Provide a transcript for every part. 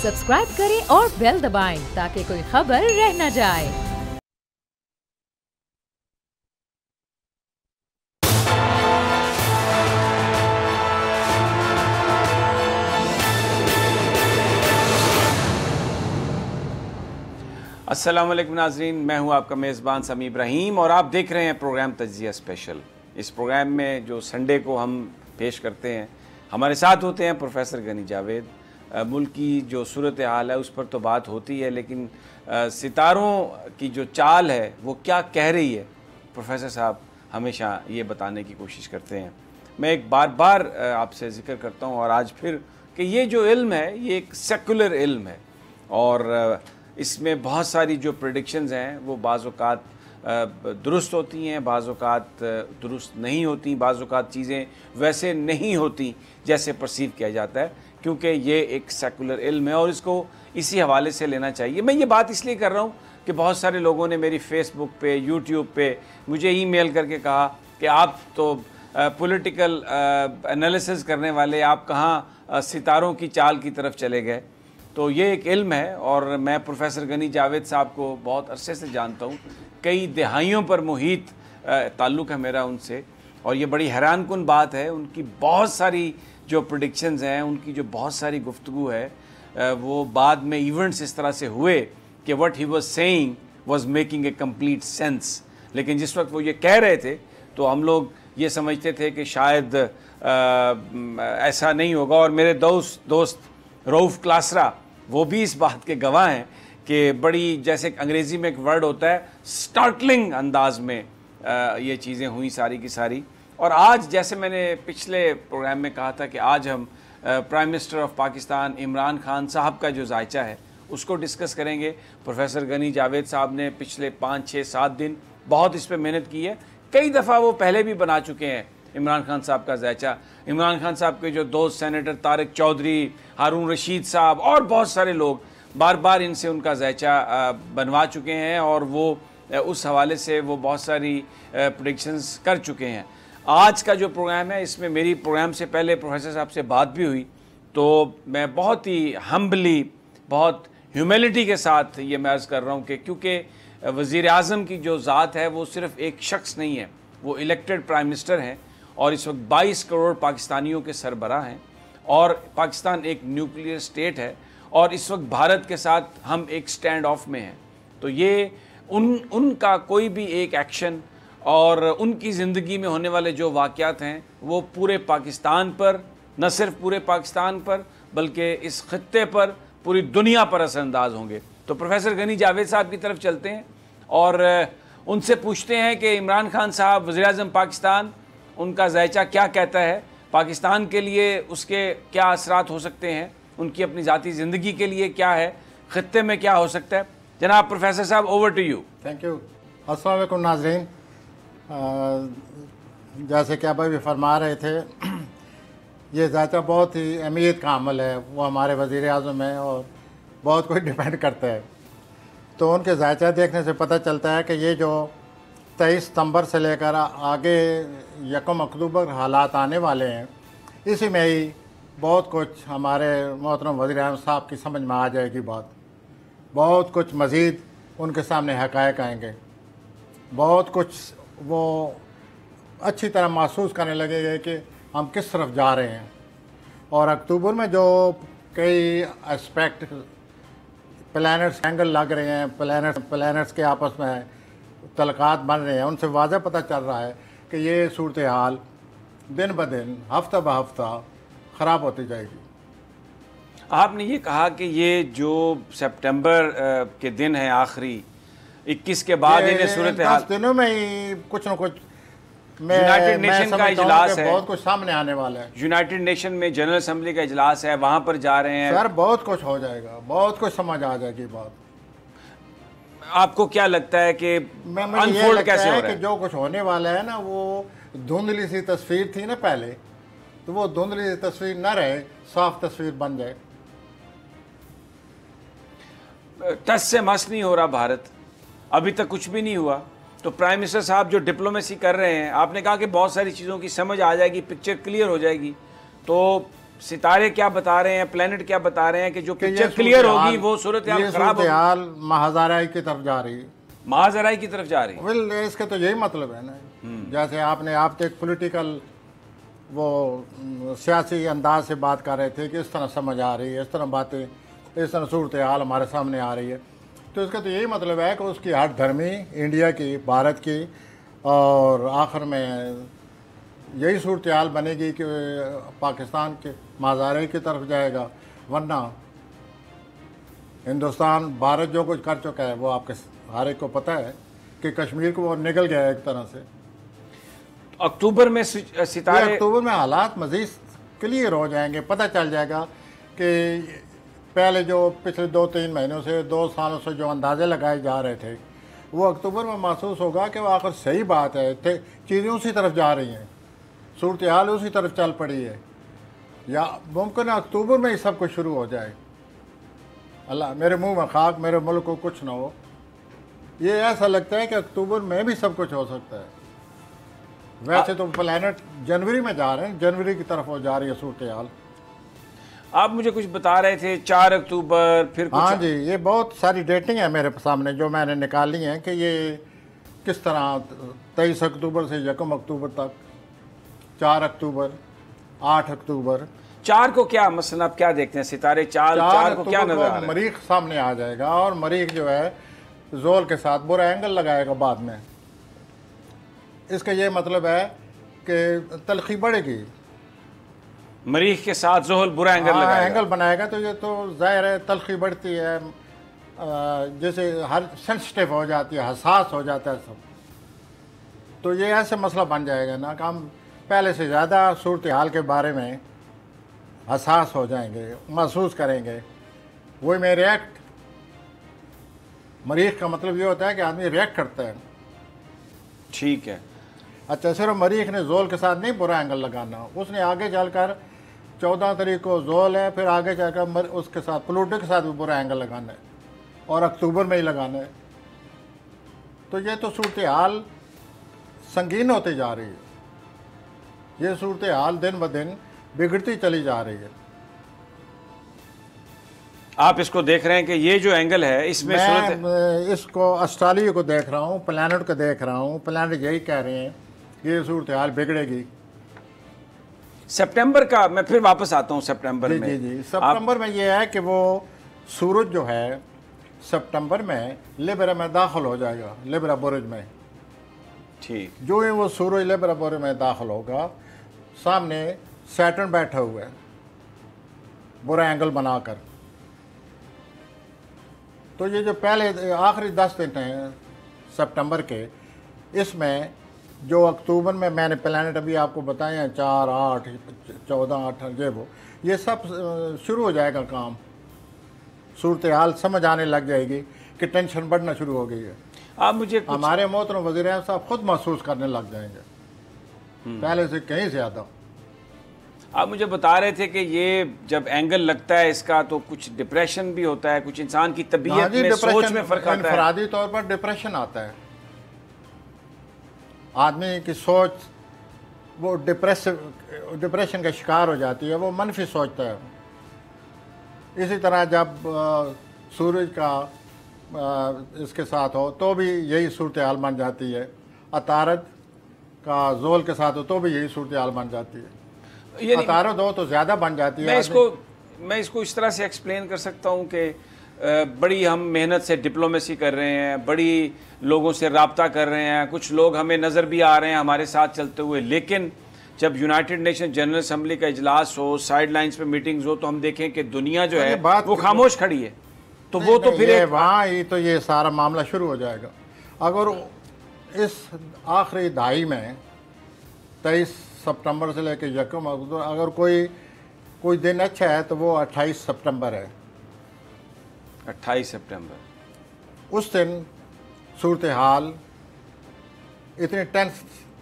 Subscribe करें और bell दबाएं ताकि कोई खबर रह न जाए। अस्सलाम वालेकुम नाज़रीन, मैं हूं आपका मेज़बान समी इब्राहिम और आप देख रहे हैं प्रोग्राम तज्जिया स्पेशल। इस प्रोग्राम में जो संडे को हम पेश करते हैं, हमारे साथ होते हैं प्रोफेसर गनी जावेद। मुल्क की जो सूरत हाल है उस पर तो बात होती है, लेकिन सितारों की जो चाल है वो क्या कह रही है, प्रोफेसर साहब हमेशा ये बताने की कोशिश करते हैं। मैं एक बार बार आपसे ज़िक्र करता हूँ और आज फिर कि ये जो इल्म है ये एक सेकुलर इल्म है और इसमें बहुत सारी जो प्रेडिक्शंस हैं वो बाज़ औक़ात दुरुस्त होती हैं, बाज़ औक़ात दुरुस्त नहीं होती, बाज़ औक़ात चीज़ें वैसे नहीं होती जैसे परसीव किया जाता है, क्योंकि ये एक सेकुलर इल्म है और इसको इसी हवाले से लेना चाहिए। मैं ये बात इसलिए कर रहा हूँ कि बहुत सारे लोगों ने मेरी फेसबुक पे, यूट्यूब पे मुझे ईमेल करके कहा कि आप तो पॉलिटिकल एनालिसिस करने वाले, आप कहाँ सितारों की चाल की तरफ चले गए। तो ये एक इल्म है और मैं प्रोफेसर गनी जावेद साहब को बहुत अरसे से जानता हूँ, कई दिहाइयों पर मुहित ताल्लुक़ है मेरा उनसे, और ये बड़ी हैरानकुन बात है। उनकी बहुत सारी जो प्रेडिक्शंस हैं, उनकी जो बहुत सारी गुफ्तगू है, वो बाद में इवेंट्स इस तरह से हुए कि what he was saying was making a complete sense. लेकिन जिस वक्त वो ये कह रहे थे तो हम लोग ये समझते थे कि शायद ऐसा नहीं होगा। और मेरे दोस्त रऊफ़ क्लासरा वो भी इस बात के गवाह हैं कि बड़ी, जैसे अंग्रेज़ी में एक वर्ड होता है, स्टार्टलिंग अंदाज में ये चीज़ें हुई सारी की सारी। और आज, जैसे मैंने पिछले प्रोग्राम में कहा था कि आज हम prime minister of Pakistan Imran Khan साहब का जो जायचा है उसको डिस्कस करेंगे। प्रोफेसर गनी जावेद साहब ने पिछले 5, 6, 7 दिन बहुत इस पर मेहनत की है। कई दफ़ा वो पहले भी बना चुके हैं इमरान खान साहब का जायचा। इमरान खान साहब के जो दोस्त सेनेटर तारिक चौधरी, हारून रशीद साहब और बहुत सारे लोग बार बार इनसे उनका जायचा बनवा चुके हैं और वो उस हवाले से वो बहुत सारी प्रेडिक्शंस कर चुके हैं। आज का जो प्रोग्राम है, इसमें मेरी प्रोग्राम से पहले प्रोफेसर साहब से बात भी हुई, तो मैं बहुत ही हम्बली, बहुत ह्यूमिलिटी के साथ ये मैं अर्ज़ कर रहा हूँ कि क्योंकि वज़ीर आज़म की जो ज़ात है वो सिर्फ़ एक शख्स नहीं है, वो इलेक्टेड प्राइम मिनिस्टर हैं और इस वक्त 22 करोड़ पाकिस्तानियों के सरबराह हैं और पाकिस्तान एक न्यूक्लियर स्टेट है और इस वक्त भारत के साथ हम एक स्टैंड ऑफ में हैं। तो ये उनका कोई भी एक एक्शन और उनकी ज़िंदगी में होने वाले जो वाक़यात हैं वो पूरे पाकिस्तान पर, न सिर्फ पूरे पाकिस्तान पर बल्कि इस ख़ित्ते पर, पूरी दुनिया पर असरअंदाज होंगे। तो प्रोफेसर गनी जावेद साहब की तरफ चलते हैं और उनसे पूछते हैं कि इमरान खान साहब वज़ीर आज़म पाकिस्तान, उनका जायचा क्या कहता है, पाकिस्तान के लिए उसके क्या असरात हो सकते हैं, उनकी अपनी ज़ाती ज़िंदगी के लिए क्या है, ख़ित्ते में क्या हो सकता है। जनाब प्रोफेसर साहब, over to you. Thank you. अस्सलाम वालेकुम नाज़रीन। जैसे कि आप अभी फरमा रहे थे, ये जायचा बहुत ही अहमियत का अमल है, वो हमारे वज़ीर आज़म है और बहुत कुछ डिपेंड करता है। तो उनके जायचा देखने से पता चलता है कि ये जो 23 सितंबर से लेकर आगे 1 अक्टूबर हालात आने वाले हैं, इसी में ही बहुत कुछ हमारे मोहतरम वज़ीर आज़म साहब की समझ में आ जाएगी बात। बहुत कुछ मज़ीद उनके सामने हक़ाइक़ आएंगे, बहुत कुछ वो अच्छी तरह महसूस करने लगेंगे कि हम किस तरफ जा रहे हैं। और अक्टूबर में जो कई एस्पेक्ट, प्लैनेट्स एंगल लग रहे हैं, प्लैनेट्स के आपस में तलक़ात बन रहे हैं, उनसे वाज़ह पता चल रहा है कि ये सूरत हाल दिन ब दिन, हफ्ता ब हफ्ता ख़राब होती जाएगी। आपने ये कहा कि ये जो सितंबर के दिन है आखिरी 21 के बाद इन्हें सूरत हाल, 10 दिनों में ही कुछ न कुछ यूनाइटेड नेशन का इजलास है, बहुत कुछ सामने आने वाला है। यूनाइटेड नेशन में जनरल असेंबली का इजलास है, वहाँ पर जा रहे हैं सर। बहुत कुछ हो जाएगा, बहुत कुछ समझ आ जाएगी बात। आपको क्या लगता है कि अनफोल्ड कैसे हो रहा है? कि जो कुछ होने वाला है ना, वो धुंधली सी तस्वीर थी ना पहले, तो वो धुंधली सी तस्वीर न रहे, साफ तस्वीर बन जाए। टस से मस नहीं हो रहा भारत, अभी तक कुछ भी नहीं हुआ। तो प्राइम मिनिस्टर साहब जो डिप्लोमेसी कर रहे हैं, आपने कहा कि बहुत सारी चीज़ों की समझ आ जाएगी, पिक्चर क्लियर हो जाएगी, तो सितारे क्या बता रहे हैं, प्लेनेट क्या बता रहे हैं कि जो कि ये पिक्चर क्लियर होगी सूरत-ए-हाल- वो सूरत हाल ये खराब होगी, सूरत-ए-हाल महाज़राई की तरफ जा रही है। महाजराई की तरफ जा रही है। वेल इसका तो यही मतलब है ना, जैसे आप तो एक पॉलिटिकल वो सियासी अंदाज से बात कर रहे थे कि इस तरह समझ आ रही है, इस तरह बातें, इस तरह सूरत हाल हमारे सामने आ रही है, तो इसका तो यही मतलब है कि उसकी हर धर्मी इंडिया की, भारत की, और आखिर में यही सूरत हाल बनेगी कि पाकिस्तान के माज़ारे की तरफ जाएगा। वरना हिंदुस्तान, भारत जो कुछ कर चुका है वो आपके हर एक को पता है कि कश्मीर को वो निकल गया है एक तरह से। अक्टूबर में ये सितारे, अक्टूबर में हालात मज़ीद क्लियर हो जाएंगे, पता चल जाएगा कि पहले जो पिछले 2-3 महीनों से, 2 सालों से जो अंदाजे लगाए जा रहे थे, वो अक्टूबर में महसूस होगा कि वो आखिर सही बात है, चीज़ें उसी तरफ जा रही हैं, सूरत हाल उसी तरफ चल पड़ी है, या मुमकिन है अक्टूबर में ही सब कुछ शुरू हो जाए। अल्लाह मेरे मुंह में खाक, मेरे मुल्क को कुछ ना हो। ये ऐसा लगता है कि अक्टूबर में भी सब कुछ हो सकता है। वैसे तो प्लैनेट जनवरी में जा रहे हैं, जनवरी की तरफ हो जा रही है सूरत हाल। आप मुझे कुछ बता रहे थे 4 अक्टूबर, फिर कुछ। हाँ जी, ये बहुत सारी डेटिंग है मेरे सामने जो मैंने निकाली हैं कि ये किस तरह 23 अक्टूबर से 1 अक्टूबर तक, 4 अक्टूबर, 8 अक्टूबर। 4 को क्या मसलन आप क्या देखते हैं, सितारे 4 को क्या नजर आ रहा है? मरीख सामने आ जाएगा और मरीख जो है जोल के साथ बुरा एंगल लगाएगा बाद में। इसका ये मतलब है कि तलखी बढ़ेगी, मरीख के साथ जोहल बुरा एंगल लगाएगा। एंगल बनाएगा, तो ये तो जाहिर है तलखी बढ़ती है, जैसे हर सेंसिटिव हो जाती है, हसास हो जाता है सब। तो ये ऐसे मसला बन जाएगा ना कि हम पहले से ज़्यादा सूरत हाल के बारे में हसास हो जाएंगे, महसूस करेंगे। वही में रिएक्ट, मरीख का मतलब ये होता है कि आदमी रिएक्ट करता है। ठीक है। अच्छा, सिर्फ मरीख ने जोल के साथ नहीं बुरा एंगल लगाना, उसने आगे चलकर 14 तारीख को जोल है, फिर आगे चलकर उसके साथ प्लूटो के साथ भी बुरा एंगल लगाना है, और अक्टूबर में ही लगाना है। तो ये तो सूरत हाल संगीन होती जा रही है, ये सूरत हाल दिन ब दिन बिगड़ती चली जा रही है। आप इसको देख रहे हैं कि ये जो एंगल है इसमें मैं इसको ऑस्ट्रेलिया को देख रहा हूँ, प्लैनेट को देख रहा हूँ, प्लैनेट यही कह रहे हैं कि ये सूरत हाल बिगड़ेगी। सितंबर का, मैं फिर वापस आता हूँ सितंबर में। जी, सितंबर में ये है कि वो सूरज जो है सितंबर में लिब्रा में दाखिल हो जाएगा, लिब्रा बुर्ज में। ठीक। जो ही वो सूरज लिब्रा बुर्ज में दाखिल होगा, सामने सैटर्न बैठा हुआ है बुरा एंगल बनाकर। तो ये जो पहले आखिरी 10 दिन हैं सितंबर के, इसमें जो अक्टूबर में मैंने प्लैनेट अभी आपको बताए हैं 4, 8, 14, 8, ये सब शुरू हो जाएगा काम। सूरत हाल समझ आने लग जाएगी कि टेंशन बढ़ना शुरू हो गई है। आप मुझे हमारे मोहतरम वज़ीर साहब खुद महसूस करने लग जाएंगे, पहले से कहीं ज़्यादा। आप मुझे बता रहे थे कि ये जब एंगल लगता है इसका तो कुछ डिप्रेशन भी होता है, कुछ इंसान की तबीयत में, सोच में फ़र्क आता है। इनफरादी तौर पर डिप्रेशन आता है, आदमी की सोच वो डिप्रेशन का शिकार हो जाती है, वो मनफी सोचता है। इसी तरह जब सूरज का इसके साथ हो तो भी यही सूरत हाल बन जाती है, अतारद का जोल के साथ हो तो भी यही सूरत हाल बन जाती है। अतारद हो तो ज़्यादा बन जाती है। मैं इसको इस तरह से एक्सप्लेन कर सकता हूँ कि बड़ी हम मेहनत से डिप्लोमेसी कर रहे हैं, बड़ी लोगों से रब्ता कर रहे हैं, कुछ लोग हमें नज़र भी आ रहे हैं हमारे साथ चलते हुए, लेकिन जब यूनाइटेड नेशन जनरल असम्बली का इजलास हो, साइड लाइन्स पे मीटिंग्स हो, तो हम देखें कि दुनिया जो है वो खामोश खड़ी है। तो वो तो फिर वहाँ ही तो ये सारा मामला शुरू हो जाएगा। अगर इस आखिरी दहाई में 23 सितंबर से लेकर 1 अक्टूबर अगर कोई दिन अच्छा है तो वो 28 सितंबर है। 28 सितंबर उस दिन सूरत हाल इतनी टेंस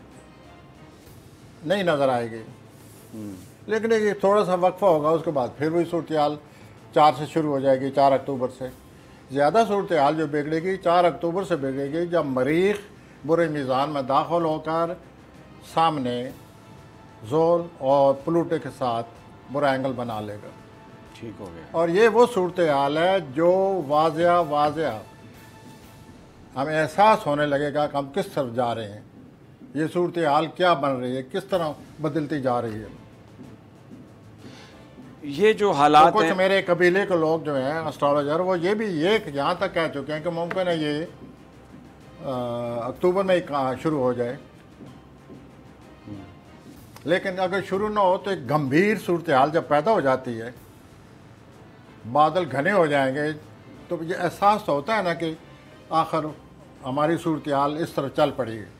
नहीं नज़र आएगी, लेकिन एक थोड़ा सा वक्फा होगा, उसके बाद फिर वही सूरत हाल 4 से शुरू हो जाएगी। 4 अक्टूबर से ज़्यादा सूरत हाल जो बिगड़ेगी 4 अक्टूबर से बिगड़ेगी, जब मरीख बुरे मीज़ान में दाखिल होकर सामने जोल और प्लूटो के साथ बुरा एंगल बना लेगा। ठीक हो गया। और ये वो सूरत हाल है जो वाज़िया हमें एहसास होने लगेगा कि हम किस तरफ जा रहे हैं, ये सूरत हाल क्या बन रही है, किस तरह बदलती जा रही है। ये जो हालात तो कुछ हैं, मेरे कबीले के लोग जो हैं एस्ट्रोलॉजर, वो ये भी ये यहाँ तक कह चुके हैं कि मुमकिन है ये अक्टूबर में ही शुरू हो जाए। लेकिन अगर शुरू ना हो तो एक गंभीर सूरत हाल जब पैदा हो जाती है, बादल घने हो जाएंगे, तो ये एहसास तो होता है ना कि आखिर हमारी सूरत हाल इस तरह चल पड़ी है।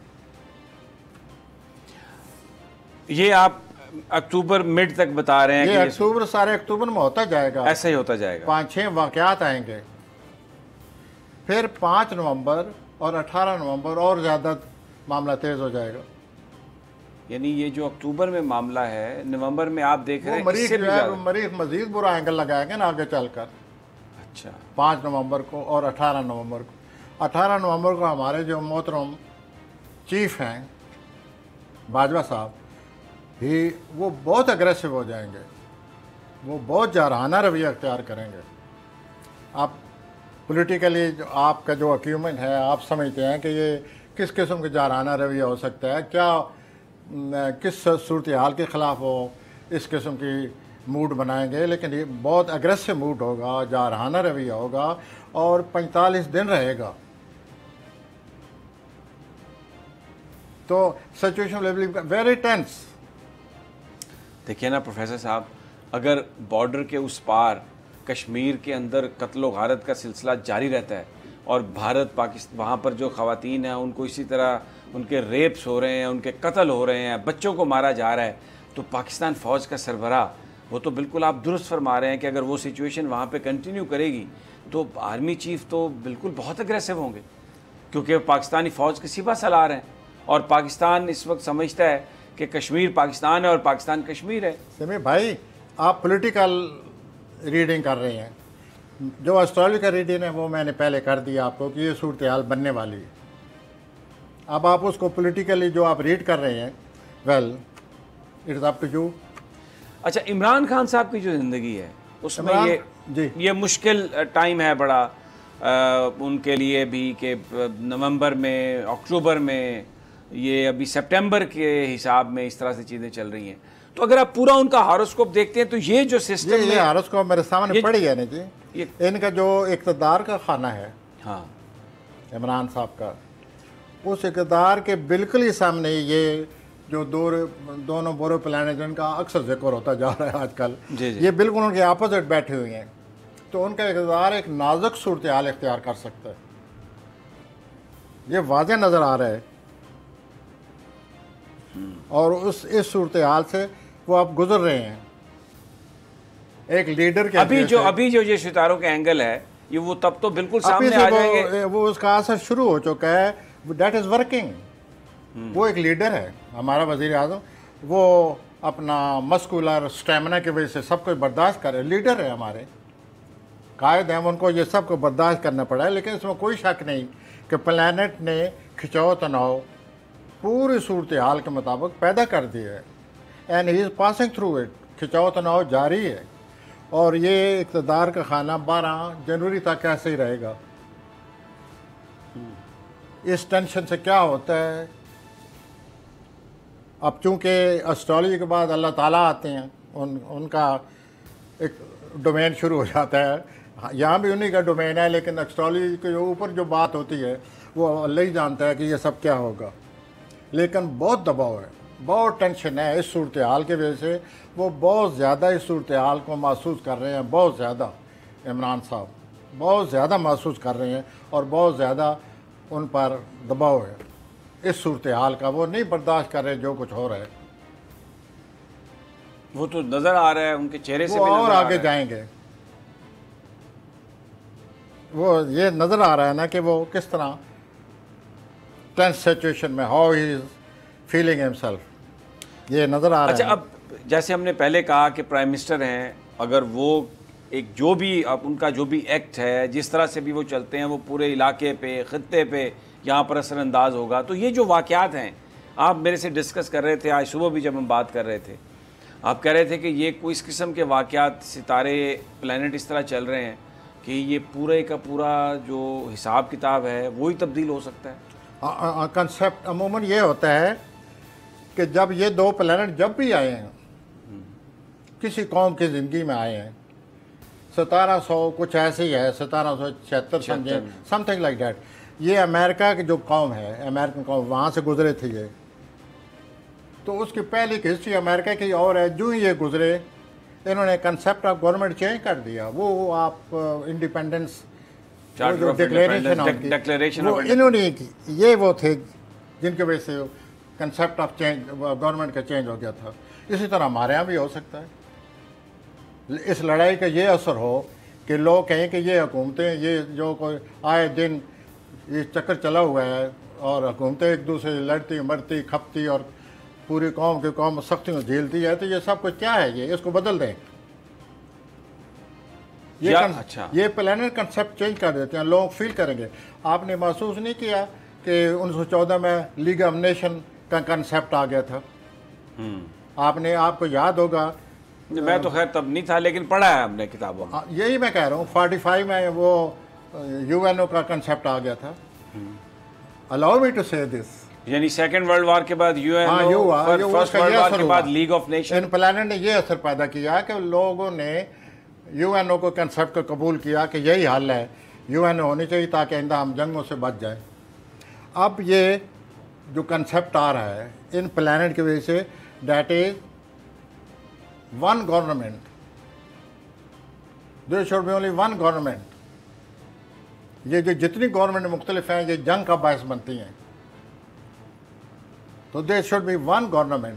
ये आप अक्टूबर मिड तक बता रहे हैं ये कि अक्टूबर, सारे अक्टूबर में होता जाएगा, ऐसा ही होता जाएगा। 5-6 वाक़यात आएंगे, फिर 5 नवंबर और 18 नवंबर और ज़्यादा मामला तेज़ हो जाएगा। यानी ये जो अक्टूबर में मामला है, नवंबर में आप देख रहे हैं मरीज इससे भी जो है ज़्यादा। मरीज मजीद बुरा एंगल लगाएंगे ना आगे चलकर, अच्छा, 5 नवंबर को और 18 नवंबर को। 18 नवंबर को हमारे जो मोहतरम चीफ हैं बाजवा साहब ही, वो बहुत अग्रेसिव हो जाएंगे, वो बहुत जारहाना रवैया अख्तियार करेंगे। आप पॉलिटिकली जो आपका जो अक्यूमेंट है, आप समझते हैं कि ये किस किस्म का जारहाना रवैया हो सकता है, क्या किस सूरत हाल के ख़िलाफ़ वो इस किस्म की मूड बनाएंगे। लेकिन ये बहुत अग्रेसिव मूड होगा, जारहाना रवैया होगा और 45 दिन रहेगा। तो situation will be very tense. देखिए ना प्रोफेसर साहब, अगर बॉर्डर के उस पार कश्मीर के अंदर कत्लो गारत का सिलसिला जारी रहता है और भारत पाकिस्तान वहाँ पर जो ख़वातीन हैं उनको इसी तरह उनके रेप्स हो रहे हैं, उनके कत्ल हो रहे हैं, बच्चों को मारा जा रहा है, तो पाकिस्तान फ़ौज का सरबराह, वो तो बिल्कुल आप दुरुस्त फरमा रहे हैं कि अगर वो सिचुएशन वहाँ पे कंटिन्यू करेगी तो आर्मी चीफ तो बिल्कुल बहुत अग्रेसिव होंगे, क्योंकि पाकिस्तानी फ़ौज के सिपा सलार हैं और पाकिस्तान इस वक्त समझता है कि कश्मीर पाकिस्तान है और पाकिस्तान कश्मीर है। समी भाई, आप पॉलिटिकल रीडिंग कर रहे हैं, जो एस्ट्रोलॉजी का रीडिंग है वो मैंने पहले कर दिया आपको कि ये सूरत हाल बनने वाली है। अब आप उसको पॉलिटिकली जो आप रीड कर रहे हैं, well it's up to you. अच्छा, इमरान खान साहब की जो ज़िंदगी है उसमें जी, ये मुश्किल टाइम है बड़ा उनके लिए भी कि नवंबर में, अक्टूबर में, ये अभी सितंबर के हिसाब में इस तरह से चीज़ें चल रही हैं। तो अगर आप पूरा उनका हॉरोस्कोप देखते हैं तो ये जो सिस्टम ये हॉरोस्कोप मेरे सामने पड़ी है ना जी, ये इनका जो इक़्तिदार का खाना है, हाँ, इमरान साहब का, उस इक़्तिदार के बिल्कुल ही सामने ये जो दोनों बोरो प्लानट जिनका अक्सर जिक्र होता जा रहा है आजकल, ये बिल्कुल उनके अपोजिट बैठे हुए हैं। तो उनका इक़्तिदार एक नाजुक सूरत हाल इख्तियार कर सकता है, ये वाज़ेह नज़र आ रहा है। और इस सूरत हाल से वो आप गुजर रहे हैं एक लीडर के। अभी जो ये सितारों के एंगल है, ये वो तब तो बिल्कुल सामने आ जाएंगे। वो उसका असर शुरू हो चुका है, दैट इज़ वर्किंग। वो एक लीडर है, हमारा वज़ीर आज़म, वो अपना मस्कुलर स्टेमिना की वजह से सब कुछ बर्दाश्त करे, लीडर है हमारे, कायद हैं, उनको ये सब को बर्दाश्त करना पड़ा है। लेकिन इसमें कोई शक नहीं कि प्लैनेट ने खिंचाव तनाव पूरी सूरत हाल के मुताबिक पैदा कर दिया है, and he is passing through it. खिंचाव तनाव जारी है और ये इक़्तिदार का खाना 12 जनवरी तक ऐसे ही रहेगा। इस टेंशन से क्या होता है, अब चूँकि एस्ट्रोलॉजी के बाद अल्लाह ताला आते हैं, उनका एक डोमेन शुरू हो जाता है। यहाँ भी उन्हीं का डोमेन है, लेकिन एस्ट्रोलॉजी के ऊपर जो बात होती है वो अल्लाह ही जानता है कि ये सब क्या होगा। लेकिन बहुत दबाव है, बहुत टेंशन है इस सूरत हाल की वजह से। वो बहुत ज़्यादा इस सूरत हाल को महसूस कर रहे हैं, बहुत ज़्यादा। इमरान साहब बहुत ज़्यादा महसूस कर रहे हैं और बहुत ज़्यादा उन पर दबाव है इस सूरत हाल का। वो नहीं बर्दाश्त कर रहे जो कुछ हो रहा है, वो तो नज़र आ रहा है उनके चेहरे से वो भी और नज़र आ आगे रहा है। जाएंगे। वो ये नज़र आ रहा है ना कि वो किस तरह टेंस सिचुएशन में, how he is feeling himself, ये नज़र आ रहा है। अच्छा, अब जैसे हमने पहले कहा कि प्राइम मिनिस्टर हैं, अगर वो एक जो भी अब उनका जो भी एक्ट है, जिस तरह से भी वो चलते हैं, वो पूरे इलाके पे, ख़ित्ते पे यहाँ पर असरअंदाज होगा। तो ये जो वाक़यात हैं, आप मेरे से डिस्कस कर रहे थे आज सुबह भी जब हम बात कर रहे थे, आप कह रहे थे कि ये कोई इस किस्म के वाक़यात, सितारे, प्लैनेट इस तरह चल रहे हैं कि ये पूरे का पूरा जो हिसाब किताब है वही तब्दील हो सकता है। कंसेप्ट अमूमन ये होता है कि जब ये दो प्लैनेट जब भी आए हैं, किसी कौम की ज़िंदगी में आए हैं, 1700 कुछ ऐसे ही है, 1776 समथिंग लाइक दैट, ये अमेरिका की जो कौम है, अमेरिकन कौम, वहाँ से गुजरे थे ये, तो उसकी पहली की हिस्ट्री अमेरिका की और है। जो ही ये गुजरे, इन्होंने कंसेप्ट ऑफ गवर्नमेंट चेंज कर दिया। वो आप इंडिपेंडेंस डिक्लेरेशन वो इन्होंने की, ये वो थे जिनके वजह से कंसेप्ट ऑफ चेंज गवर्नमेंट का चेंज हो गया था। इसी तरह हमारे यहाँ भी हो सकता है। इस लड़ाई का ये असर हो कि लोग कहें कि ये हुकूमतें, ये जो कोई आए दिन ये चक्कर चला हुआ है और हुकूमतें एक दूसरे से लड़ती मरती खपती और पूरी कौम की कौम सख्तियों झेलती है, तो ये सब कुछ क्या है, ये इसको बदल दें। ये प्लैनेट कंसेप्ट चेंज कर देते हैं, लोग फील करेंगे। आपने महसूस नहीं किया कि 1914 में लीग ऑफ नेशन का कंसेप्ट आ गया था? आपको याद होगा, मैं तो खैर तब नहीं था, लेकिन पढ़ा है हमने किताबों में। यही मैं कह रहा हूँ, 45 में वो यूएनओ का कंसेप्ट आ गया था। Allow me to say this, यानी सेकेंड वर्ल्ड वॉर के बाद यूएनओ, फर्स्ट वर्ल्ड वॉर के बाद लीग ऑफ नेशन। इन प्लैनेट ने ये असर पैदा किया कि लोगों ने यूएनओ को कंसेप्ट को कबूल किया कि यही हल है, यूएनओ होनी चाहिए ताकि आइंदा हम जंगों से बच जाए। अब ये जो कंसेप्ट आ रहा है इन प्लैनेट की वजह से, that is one government, there should be only one government. ये जो जितनी गवर्नमेंट मुख्तलिफ हैं, ये जंग का बायस बनती हैं, तो there should be one government.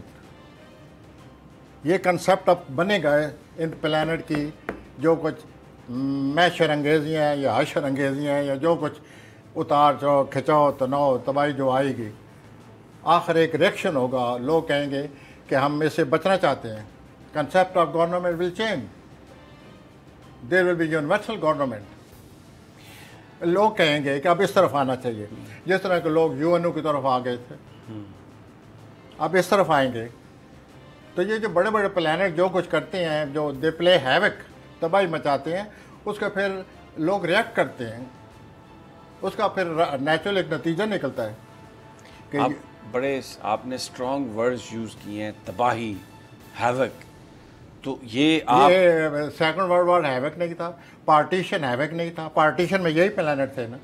ये कंसेप्ट अब बनेगा इन प्लैनेट की, जो कुछ मैशर अंगेजियाँ हैं या हशर अंगेजियाँ हैं या जो कुछ उतार चढ़ाव खिंचाव तनाव तबाही जो आएगी, आखिर एक रिएक्शन होगा। लोग कहेंगे कि हम इससे बचना चाहते हैं। Concept of government will change, there will be universal government. लोग कहेंगे कि अब इस तरफ आना चाहिए, जिस तरह के लोग यूएनओ की तरफ आ गए थे, अब इस तरफ आएंगे। तो ये जो बड़े बड़े प्लैनेट जो कुछ करते हैं, जो दे प्ले हैवक, तबाही मचाते हैं, उसका फिर लोग रिएक्ट करते हैं, उसका फिर नेचुरल एक नतीजा निकलता है कि आप बड़े आपने स्ट्रॉन्ग वर्ड्स यूज़ किए हैं, तबाही, हैवक। तो ये सेकंड वर्ल्ड वॉर हैवक नहीं था, पार्टीशन हैवक नहीं था। पार्टीशन में यही प्लैनेट थे ना।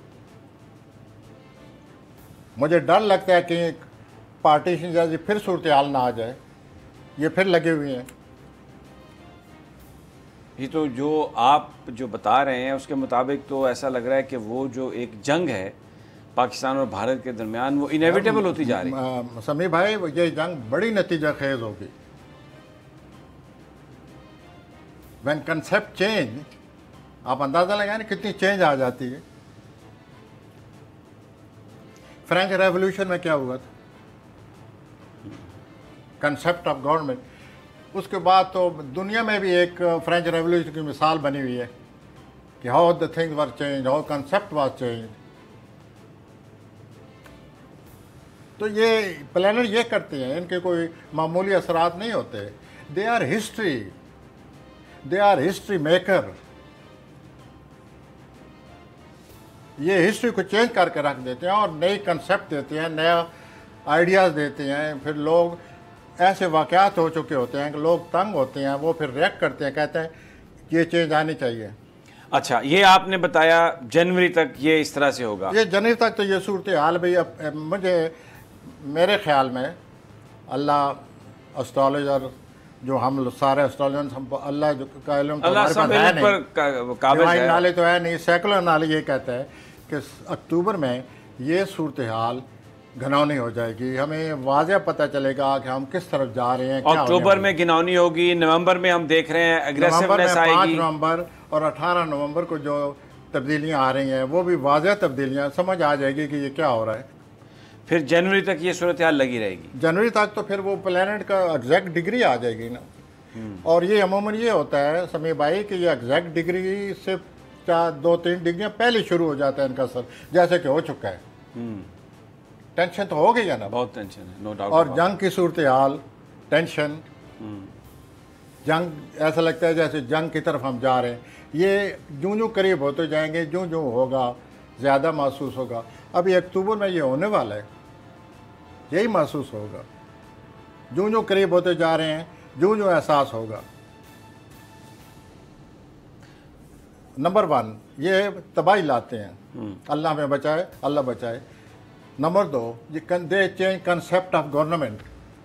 मुझे डर लगता है कि पार्टीशन जैसी फिर सूरत हाल ना आ जाए, ये फिर लगे हुए हैं। ये तो जो आप जो बता रहे हैं उसके मुताबिक तो ऐसा लग रहा है कि वो जो एक जंग है पाकिस्तान और भारत के दरमियान, वो इनेविटेबल होती जा रही है। समी भाई, ये जंग बड़ी नतीजा खेज होगी। व्हेन कंसेप्ट चेंज, आप अंदाजा लगाएं कितनी चेंज आ जाती है। फ्रेंच रेवोल्यूशन में क्या हुआ था? Concept of government. उसके बाद तो दुनिया में भी एक फ्रेंच रेवोल्यूशन की मिसाल बनी हुई है कि how the things were change, how concept was change. तो ये प्लैनेट ये करते हैं, इनके कोई मामूली असरात नहीं होते। They are history, they are history maker. ये हिस्ट्री को चेंज करके रख देते हैं और नई कंसेप्ट देते हैं, नया आइडियाज़ देते हैं। फिर लोग ऐसे वाक़यात हो चुके होते हैं कि लोग तंग होते हैं, वो फिर रिएक्ट करते हैं, कहते हैं ये चेंज आनी चाहिए। अच्छा, ये आपने बताया जनवरी तक ये इस तरह से होगा। ये जनवरी तक तो ये सूरत हाल भाई, अब मुझे मेरे ख्याल में अल्लाह एस्ट्रोलॉजर जो हम सारे एस्ट्रोलॉजर्स, हम अल्लाह का इल्म तो हमारे पास है नहीं, डिवाइन नॉलेज तो है नहीं, सेकुलर नॉलेज ये कहता है कि अक्टूबर में ये सूरत हाल घिनौनी हो जाएगी। हमें वाज़ह पता चलेगा कि हम किस तरफ जा रहे हैं। अक्टूबर में घिनौनी होगी, नवंबर में हम देख रहे हैं एग्रेसिवनेस आएगी। 5 नवंबर और 18 नवंबर को जो तब्दीलियां आ रही हैं वो भी वाज़ह तब्दीलियां, समझ आ जाएगी कि ये क्या हो रहा है। फिर जनवरी तक ये सूरत हाल लगी रहेगी। जनवरी तक तो फिर वो प्लैनेट का एग्जैक्ट डिग्री आ जाएगी ना। और ये अमूमन ये होता है समी भाई कि ये एग्जैक्ट डिग्री से 2-3 डिग्रियाँ पहले शुरू हो जाता है इनका असर, जैसे कि हो चुका है। टेंशन तो हो गई है ना, बहुत टेंशन है, नो डाउट। और जंग की सूरत हाल, टेंशन, जंग ऐसा लगता है जैसे जंग की तरफ हम जा रहे हैं। ये यूँ यूँ करीब होते जाएंगे, यूँ यूँ होगा, ज़्यादा महसूस होगा। अभी अक्टूबर में ये होने वाला है, यही महसूस होगा। यूँ यूँ करीब होते जा रहे हैं, यूँ यूँ एहसास होगा। नंबर 1 ये तबाही लाते हैं, अल्लाह हमें बचाए, अल्लाह बचाए। Number 2 they change concept of government.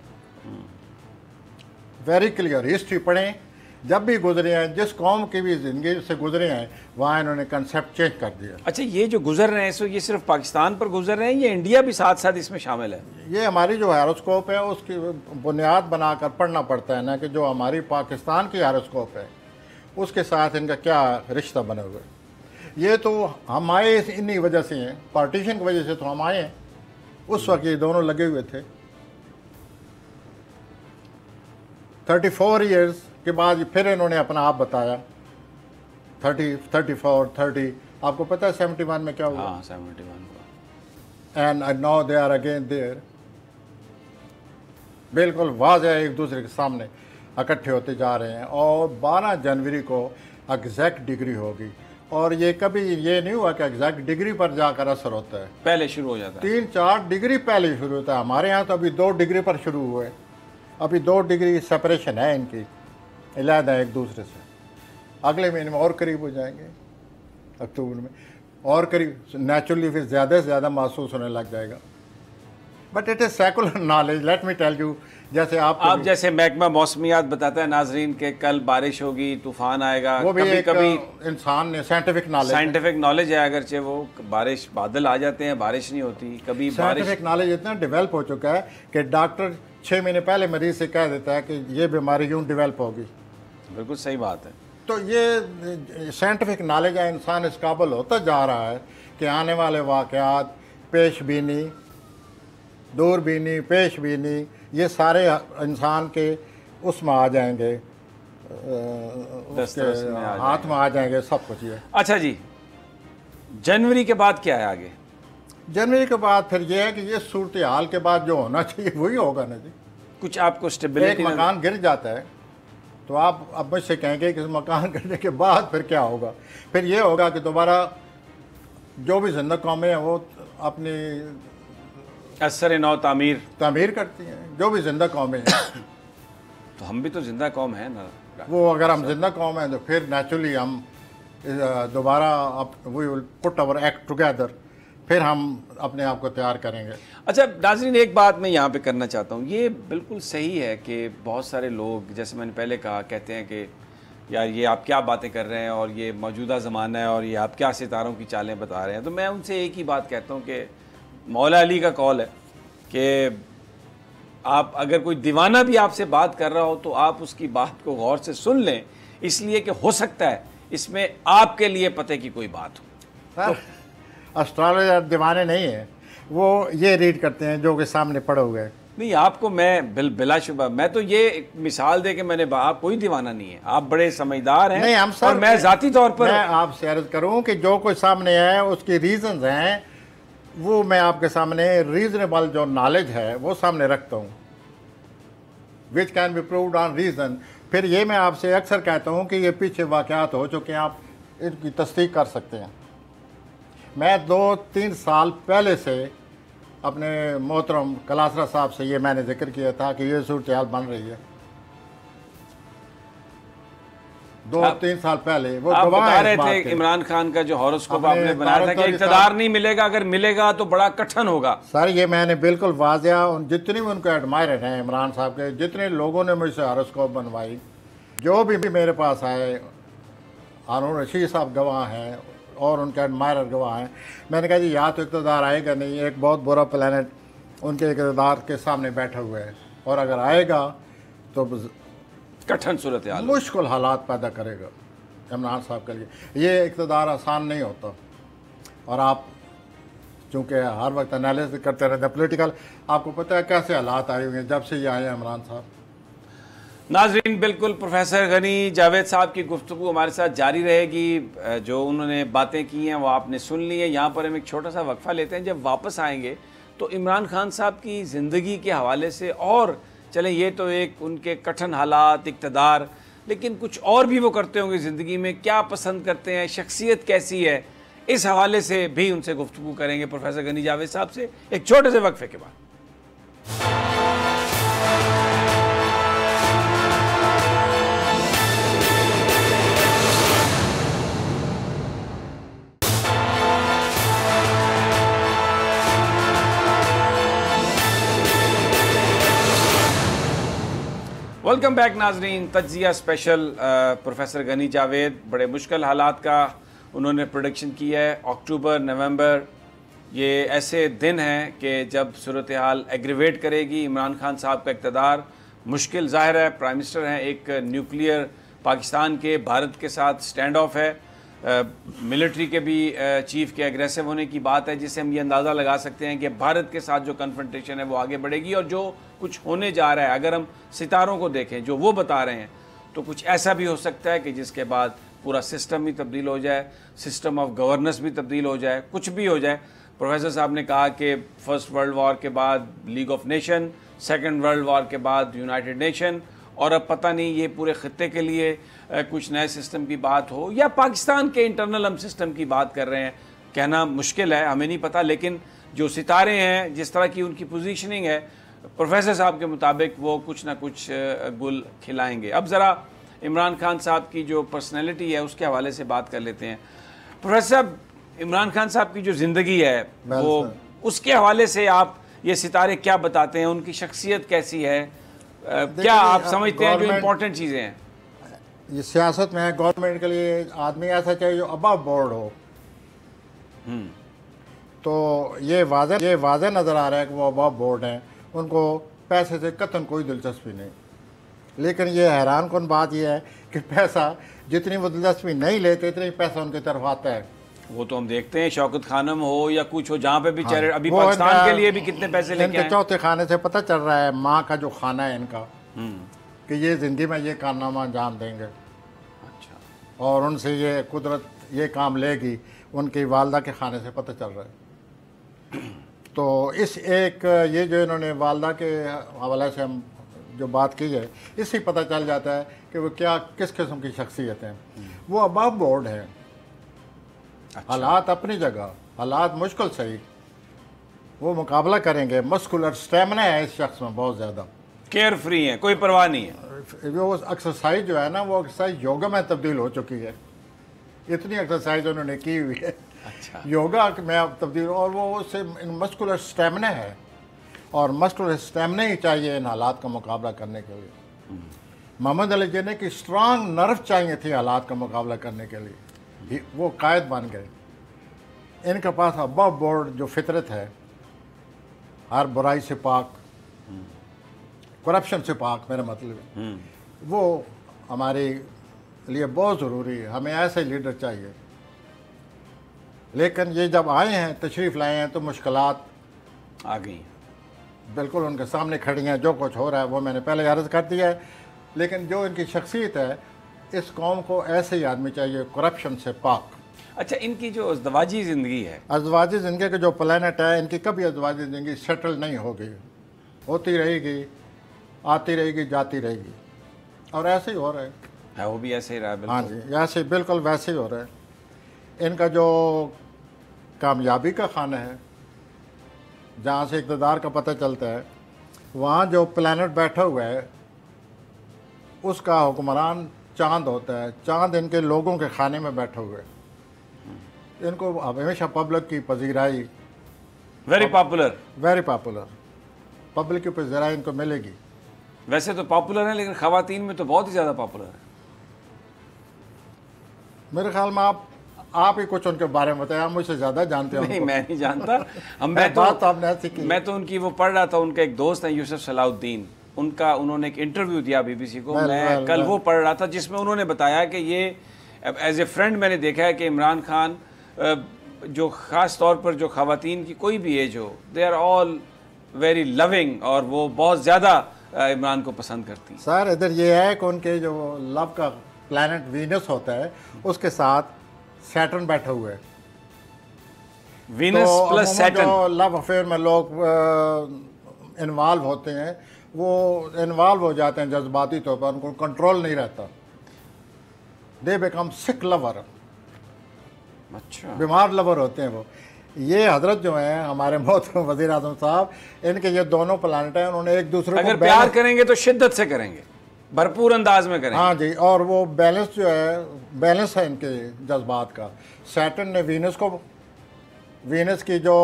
Very clear, history पढ़ें, जब भी गुजरे हैं, जिस कौम की भी ज़िंदगी से गुजरे हैं, वहाँ इन्होंने कंसेप्ट चेंज कर दिया। अच्छा, ये जो गुजर रहे हैं सो ये सिर्फ पाकिस्तान पर गुजर रहे हैं, ये इंडिया भी साथ साथ इसमें शामिल है? ये हमारी जो हैरोस्कोप है उसकी बुनियाद बनाकर पढ़ना पड़ता है ना, कि जो हमारी पाकिस्तान की हैरोस्कोप है उसके साथ इनका क्या रिश्ता बने हुए। ये तो हम आए इन्हीं वजह से हैं, पार्टीशन की वजह से तो हम आए हैं। उस वक्त ये दोनों लगे हुए थे। 34 ईयर्स के बाद फिर इन्होंने अपना आप बताया। 30 आपको पता है 71 में क्या हुआ? हाँ, 71 हुआ। And now they are again there. बिल्कुल वाज़ेह एक दूसरे के सामने इकट्ठे होते जा रहे हैं। और 12 जनवरी को एग्जैक्ट डिग्री होगी। और ये कभी ये नहीं हुआ कि एग्जैक्ट डिग्री पर जाकर असर होता है, पहले शुरू हो जाता है। 3-4 डिग्री पहले शुरू होता है। हमारे यहाँ तो अभी 2 डिग्री पर शुरू हुए। अभी 2 डिग्री सेपरेशन है इनकी, अलहदा है एक दूसरे से। अगले महीने में और करीब हो जाएंगे, अक्टूबर में और करीब, नेचुरली फिर ज़्यादा से ज़्यादा महसूस होने लग जाएगा। But it is secular knowledge, let me tell you. जैसे आप जैसे महकमा मौसमियात बताता है नाजरीन के कल बारिश होगी, तूफान आएगा, वो भी कभी इंसान ने साइंटिफिक नॉलेज है, अगरचे वो बारिश, बादल आ जाते हैं, बारिश नहीं होती कभी। साइंटिफिक नॉलेज इतना डेवलप हो चुका है कि डॉक्टर 6 महीने पहले मरीज से कह देता है कि ये बीमारी यूँ डेवलप होगी। बिल्कुल सही बात है। तो ये साइंटिफिक नॉलेज है, इंसान इस काबिल होता जा रहा है कि आने वाले वाक़यात, पेशबीनी, दूरबीनी, पेशबीनी, ये सारे इंसान के उसमें आ जाएंगे, उसके हाथ में आ जाएंगे सब कुछ। ये अच्छा जी, जनवरी के बाद क्या है आगे? जनवरी के बाद फिर ये है कि ये सूरत हाल के बाद जो होना चाहिए वही होगा ना जी। कुछ आपको स्टेबिलिटी, एक मकान गिर जाता है तो आप अब मुझसे कहेंगे कि इस मकान गिरने के बाद फिर क्या होगा? फिर ये होगा कि दोबारा जो भी जिंदा कौमें हैं वो अपनी असर नौ तामीर करती हैं, जो भी जिंदा कौमें हैं। तो हम भी तो जिंदा कौम है ना। वो अगर हम जिंदा कौम हैं तो फिर नेचुरली हम दोबारा we will put our act together, फिर हम अपने आप को तैयार करेंगे। अच्छा नाज़रीन, एक बात मैं यहाँ पे करना चाहता हूँ। ये बिल्कुल सही है कि बहुत सारे लोग, जैसे मैंने पहले कहा, कहते हैं कि यार ये आप क्या बातें कर रहे हैं और ये मौजूदा ज़माना है और ये आप क्या सितारों की चालें बता रहे हैं। तो मैं उनसे एक ही बात कहता हूँ कि मौला अली का कौल है कि आप अगर कोई दीवाना भी आपसे बात कर रहा हो तो आप उसकी बात को गौर से सुन लें, इसलिए कि हो सकता है इसमें आपके लिए पते की कोई बात हो। तो एस्ट्रोलॉजर दीवाने नहीं है, वो ये रीड करते हैं जो के सामने पड़े हुए। नहीं, आपको मैं बिलाशुबा, मैं तो ये एक मिसाल दे के मैंने, आप कोई दीवाना नहीं है, आप बड़े समझदार हैं। नहीं, हम सर, और मैं ज़ाती तौर पर मैं आपसे अर्ज करूं कि जो कोई सामने है उसकी रीजंस हैं, वो मैं आपके सामने रीजनेबल जो नॉलेज है वो सामने रखता हूँ, which can be proved on reason. फिर ये मैं आपसे अक्सर कहता हूँ कि ये पीछे वाक़यात हो चुके हैं, आप इनकी तस्दीक कर सकते हैं। मैं 2-3 साल पहले से अपने मोहतरम कलासरा साहब से ये मैंने जिक्र किया था कि ये सूरत हाल बन रही है। 2-3 साल पहले वो आप गवाह बता रहे थे थे इमरान खान का जो हॉरोस्कोप आपने बनाया था कि इक़्तिदार नहीं मिलेगा, अगर मिलेगा तो बड़ा कठिन होगा। सर ये मैंने बिल्कुल वाज़ेह, जितने भी उनके एडमायर हैं इमरान साहब के, जितने लोगों ने मुझसे हॉरोस्कोप बनवाई, जो भी मेरे पास आए, हारून रशीद साहब गवाह हैं और उनके एडमायर गवाह हैं, मैंने कहा जी या तो इक़्तिदार आएगा नहीं, एक बहुत बुरा प्लानट उनके इक़्तिदार के सामने बैठा हुआ है, और अगर आएगा तो कठिन सूरत हाल, मुश्किल हालात पैदा करेगा इमरान साहब के लिए। ये इक़्तिदार आसान नहीं होता। और आप चूँकि हर वक्त एनालिसिस करते रहते हैं पॉलिटिकल, आपको पता है कैसे हालात आए हुए हैं जब से ये आए हैं इमरान साहब। नाजरीन, बिल्कुल प्रोफेसर गनी जावेद साहब की गुफ्तगू हमारे साथ जारी रहेगी। जो उन्होंने बातें की हैं वो आपने सुन ली है। यहाँ पर हम एक छोटा सा वक्फा लेते हैं, जब वापस आएंगे तो इमरान खान साहब की ज़िंदगी के हवाले से, और चलें ये तो एक उनके कठिन हालात, इक़्तिदार, लेकिन कुछ और भी वो करते होंगे ज़िंदगी में, क्या पसंद करते हैं, शख्सियत कैसी है, इस हवाले से भी उनसे गुफ्तगू करेंगे प्रोफेसर गनी जावेद साहब से एक छोटे से वक्फे के बाद। वेलकम बैक नाजरीन। तज्जिया स्पेशल प्रोफेसर गनी जावेद, बड़े मुश्किल हालात का उन्होंने प्रोडिक्शन किया है। अक्टूबर नवंबर ये ऐसे दिन हैं कि जब सूरत हाल एग्रीवेट करेगी। इमरान खान साहब का इक़्तिदार मुश्किल ज़ाहिर है, प्राइम मिनिस्टर हैं, एक न्यूक्लियर पाकिस्तान के भारत के साथ स्टैंड ऑफ है, मिलिट्री के भी चीफ के एग्रेसिव होने की बात है, जिससे हम ये अंदाज़ा लगा सकते हैं कि भारत के साथ जो कन्फ्रंटेशन है वो आगे बढ़ेगी। और जो कुछ होने जा रहा है, अगर हम सितारों को देखें जो वो बता रहे हैं, तो कुछ ऐसा भी हो सकता है कि जिसके बाद पूरा सिस्टम भी तब्दील हो जाए, सिस्टम ऑफ गवर्नेंस भी तब्दील हो जाए, कुछ भी हो जाए। प्रोफेसर साहब ने कहा कि फर्स्ट वर्ल्ड वॉर के बाद League of Nation, second world war के बाद यूनाइटेड नेशन, और अब पता नहीं ये पूरे ख़त्ते के लिए कुछ नए सिस्टम की बात हो या पाकिस्तान के इंटरनल हम सिस्टम की बात कर रहे हैं, कहना मुश्किल है, हमें नहीं पता। लेकिन जो सितारे हैं, जिस तरह की उनकी पोजीशनिंग है, प्रोफेसर साहब के मुताबिक वो कुछ ना कुछ गुल खिलाएंगे। अब ज़रा इमरान खान साहब की जो पर्सनैलिटी है उसके हवाले से बात कर लेते हैं। प्रोफेसर साहब, इमरान खान साहब की जो ज़िंदगी है वो, उसके हवाले से आप ये सितारे क्या बताते हैं, उनकी शख्सियत कैसी है, क्या आप समझते हैं जो इम्पोर्टेंट चीज़ें हैं? ये सियासत में है, गवर्नमेंट के लिए आदमी ऐसा चाहिए जो अबव बोर्ड हो। तो ये वाज़े नज़र आ रहा है कि वो अबव बोर्ड हैं, उनको पैसे से कतन कोई दिलचस्पी नहीं। लेकिन ये हैरान कौन बात यह है कि पैसा जितनी वो दिलचस्पी नहीं लेते, इतनी पैसा उनकी तरफ आता है। वो तो हम देखते हैं, शौकत खानम हो या कुछ हो, जहाँ पे भी चैरिटी, अभी पाकिस्तान के लिए भी कितने पैसे लेके आए। चौथे खाने से पता चल रहा है माँ का जो खाना है इनका, कि ये ज़िंदगी में ये कारनामा अंजाम देंगे। अच्छा। और उनसे ये कुदरत ये काम लेगी, उनकी वालदा के खाने से पता चल रहा है। तो इस एक ये जो इन्होंने वालदा के हवाले से हम जो बात की है, इससे पता चल जाता है कि वो क्या किस किस्म की शख्सियत हैं। वो अबव बोर्ड है। अच्छा। हालात अपनी जगह, हालात मुश्किल सही, वो मुकाबला करेंगे। मस्कुलर स्टेमिना है इस शख्स में बहुत ज़्यादा, केयर फ्री है, कोई परवाह नहीं है। वो एक्सरसाइज जो है ना, वो एक्सरसाइज योगा में तब्दील हो चुकी है। इतनी एक्सरसाइज उन्होंने की हुई है। अच्छा। योगा में अब तब्दील, और वो उससे मस्कुलर स्टेमिना है, और मस्कुलर स्टेमिना ही चाहिए इन हालात का मुकाबला करने के लिए। मोहम्मद अली जिन्ना की स्ट्रांग नर्व चाहिए थी हालात का मुकाबला करने के लिए, वो कायद बन गए। इनके पास अबव बोर्ड जो फितरत है, हर बुराई से पाक, करप्शन से पाक, मेरा मतलब है, वो हमारे लिए बहुत ज़रूरी है। हमें ऐसे लीडर चाहिए। लेकिन ये जब आए हैं, तशरीफ़ लाए हैं, तो मुश्किलात आ गई, बिल्कुल उनके सामने खड़ी हैं। जो कुछ हो रहा है वो मैंने पहले अर्ज़ कर दिया है। लेकिन जो इनकी शख्सियत है, इस कौम को ऐसे ही आदमी चाहिए, करप्शन से पाक। अच्छा, इनकी जो अज़दवाजी ज़िंदगी है, अज़दवाजी ज़िंदगी का जो प्लानट है, इनकी कभी अज़दवाजी ज़िंदगी सेटल नहीं होगी, होती रहेगी, आती रहेगी, जाती रहेगी, और ऐसे ही हो रहा है। वो भी ऐसे ही रहा है। हाँ जी, ऐसे बिल्कुल वैसे ही हो रहा है। इनका जो कामयाबी का खाना है, जहाँ से इक़्तिदार का पता चलता है, वहाँ जो प्लानट बैठा हुआ है उसका हुक्मरान चांद होता है। चांद इनके लोगों के खाने में बैठा हुआ है। इनको हमेशा पब्लिक की पजीराई, वेरी पॉपुलर पब्लिक की पजीराई इनको मिलेगी। वैसे तो पॉपुलर है, लेकिन ख़वातीन में तो बहुत ही ज़्यादा पॉपुलर है। मेरे ख्याल में आप ही कुछ उनके बारे में बताया, आप मुझसे ज़्यादा जानते हो। नहीं, मैं नहीं जानता। मैं तो उनकी वो पढ़ रहा था, उनका एक दोस्त है यूसुफ सलाउद्दीन, उन्होंने एक इंटरव्यू दिया बीबीसी को, मैं कल वो पढ़ रहा था, जिसमें उन्होंने बताया कि ये एज ए फ्रेंड मैंने देखा है कि इमरान खान जो ख़ास तौर पर जो ख़वातीन की कोई भी एज हो, they are all very loving, और वो बहुत ज़्यादा इमरान को पसंद करती। सर इधर ये है कि उनके जो लव का प्लैनेट वीनस होता है, उसके साथ सैटर्न बैठा हुआ है। Venus plus Saturn. जो लव अफेयर में लोग इन्वॉल्व होते हैं, वो इन्वॉल्व हो जाते हैं जज्बाती तौर पर, उनको कंट्रोल नहीं रहता। दे बिकम सिक लवर, अच्छा, बीमार लवर होते हैं वो। ये हजरत जो हैं हमारे मोहतरम वज़ीर आज़म साहब, इनके ये दोनों प्लानट हैं, उन्होंने एक दूसरे को अगर प्यार करेंगे तो शिद्दत से करेंगे, भरपूर अंदाज में करेंगे। हाँ जी, और वो बैलेंस जो है, बैलेंस है इनके जज्बात का। सैटर्न ने वीनस की जो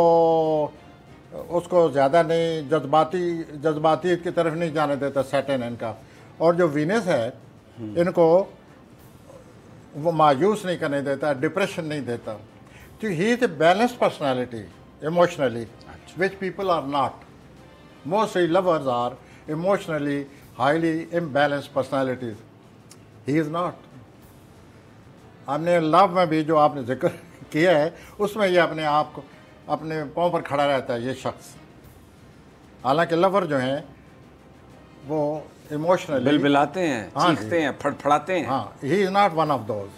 उसको ज़्यादा नहीं, जज्बाती की तरफ नहीं जाने देता सैटर्न इनका, और जो वीनस है इनको वो मायूस नहीं करने देता, डिप्रेशन नहीं देता। तो he is a balanced personality emotionally, which people are not. Mostly lovers are emotionally highly imbalanced personalities, he is not. आपने लव में भी जो आपने जिक्र किया है, उसमें ये अपने आप को अपने पाँव पर खड़ा रहता है ये शख्स। हालांकि लवर जो हैं वो इमोशनली बिलबिलाते हैं, चीखते हैं, फड़फड़ाते हैं। हाँ, he is not one of those.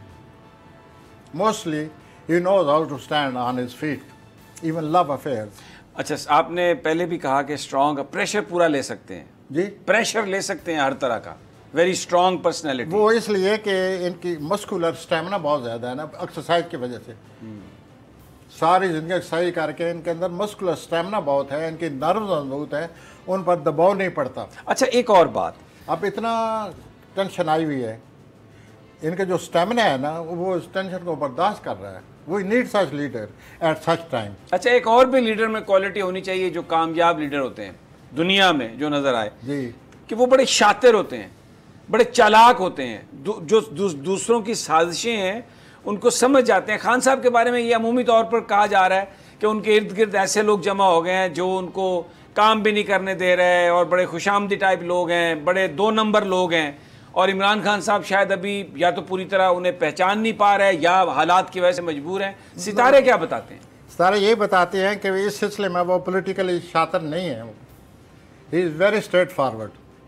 Mostly he knows how to stand on his feet even love affairs. अच्छा, आपने पहले भी कहा कि स्ट्रॉन्ग प्रेशर पूरा ले सकते हैं जी, प्रेशर ले सकते हैं हर तरह का, वेरी स्ट्रॉन्ग पर्सनैलिटी। वो इसलिए कि इनकी मस्कुलर स्टेमिना बहुत ज़्यादा है ना, एक्सरसाइज की वजह से। सारी ज़िंदगी एक्सरसाइज करके इनके अंदर मस्कुलर स्टेमिना बहुत है, इनकी नर्व मजबूत है, उन पर दबाव नहीं पड़ता। अच्छा, एक और बात, अब इतना टेंशन आई हुई है, इनका जो स्टेमिना है ना, वो इस टेंशन को बर्दाश्त कर रहा है। We need such leader at such time. अच्छा, एक और भी लीडर में क्वालिटी होनी चाहिए जो कामयाब लीडर होते हैं दुनिया में जो नजर आए जी, कि वो बड़े शातिर होते हैं, बड़े चालाक होते हैं, जो दूसरों की साजिशें हैं उनको समझ जाते हैं। खान साहब के बारे में ये अमूमी तौर पर कहा जा रहा है कि उनके इर्द गिर्द ऐसे लोग जमा हो गए हैं जो उनको काम भी नहीं करने दे रहे और बड़े खुशामदी टाइप लोग हैं, बड़े 2 नंबर लोग हैं। और इमरान खान साहब शायद अभी या तो पूरी तरह उन्हें पहचान नहीं पा रहे या हालात की वजह से मजबूर हैं। सितारे क्या बताते हैं? सितारे ये बताते हैं कि इस सिलसिले में वो पोलिटिकली शातिर नहीं है। He is very straightforward,